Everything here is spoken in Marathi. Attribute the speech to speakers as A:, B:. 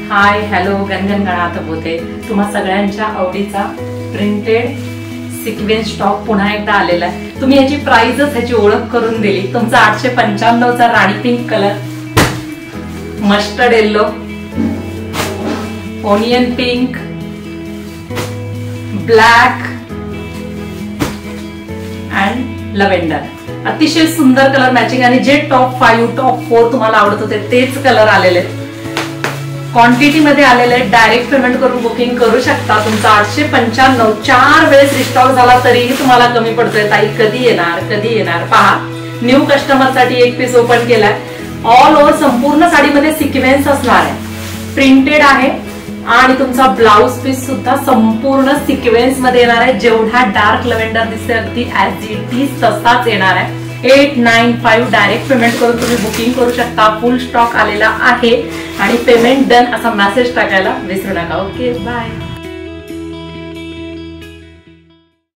A: हाय हॅलो गणगणगणात होते तुम्हा सगळ्यांच्या आवडीचा प्रिंटेड सिक्वेन्स स्टॉक पुन्हा एकदा आलेला आहे। तुम्ही याची प्राइसच ह्याची ओळख करून दिली। तुमचा 895 चा rani pink colour, mustard yellow, onion pink, black and lavender अतिशय सुंदर कलर मॅचिंग आणि जे टॉप 5 टॉप 4 तुम्हाला आवडत होते तेच कलर आलेले आहेत। क्वांटिटी मध्ये आलेले डायरेक्ट पेमेंट करून बुकिंग करू शकता। तुमचा 895 4 वेळेस रिस्टॉक झाला तरीही तुम्हाला कमी पडतोय। ताई कधी येणार पहा। न्यू कस्टमर साठी एक पीस ओपन केलाय। ऑल ओव्हर संपूर्ण साडीमध्ये सिक्वेन्स असणार आहे, प्रिंटेड आहे आणि तुमचा ब्लाउज पीस सुद्धा संपूर्ण सिक्वेन्स मध्ये येणार आहे। जेवढा डार्क लव्हेंडर दिसते अगदी ऍज इट इज तसाच येणार आहे। 895 डायरेक्ट पेमेंट करून तुम्ही बुकिंग करू शकता। फुल स्टॉक आलेला आहे आणि पेमेंट डन असा मेसेज टाकायला विसरू नका। Okay bye.